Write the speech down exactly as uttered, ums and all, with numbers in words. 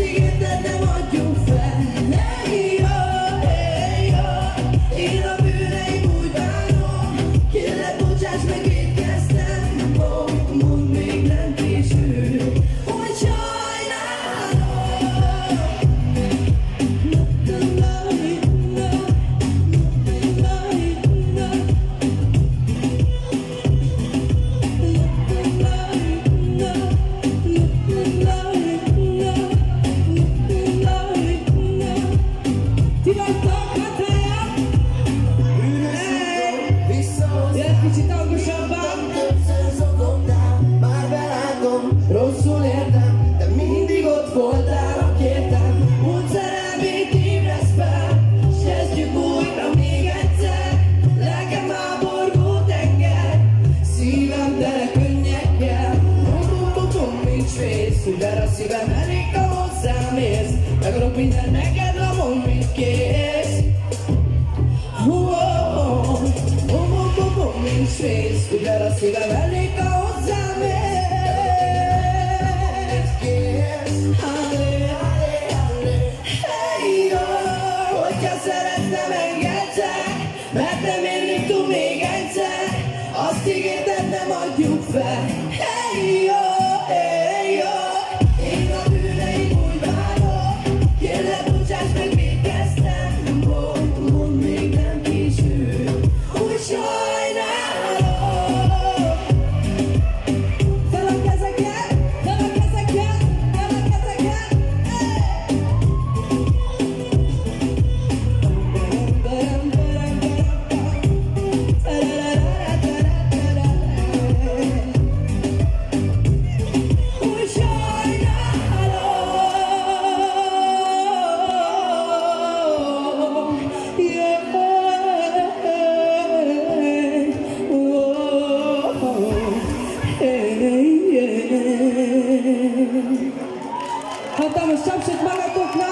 ígérted, nem adjuk fel. Hey, jó, hey, jó. Én a bűneim úgy bánom. Kérlek, bocsáss meg, étkeztem. Oh, mondd, még nem késő, hogy sajnálom. Rosszul értem, de mindig ott voltál, ha kértem. Úgy szerelmét ébresz fel, s kezdjük újra még egyszer. Lelkem háborgó tenger, szívem tele könnyekkel. Tudom, nincs vész, hogy ver a szívem elég, ha hozzám érsz. Megadok mindent neked, ha mondd, mit kész. Tudom, nincs vész, hogy ver a szívem elég, ha hozzám érsz. Szerettem, engedtek, mert nem érlünk még egyszer. Azt ígérted, nem adjuk fel. Hey, jó, hey, jó. Én a bűneim úgy bánom. Kérlek, bocsáss meg, még kezdtem. Mondd, mondd, még nem késő, hogy sajnálom. Fel a kezeket, fel a kezeket, fel a kezeket. Hatalmas csapsot magatoknak!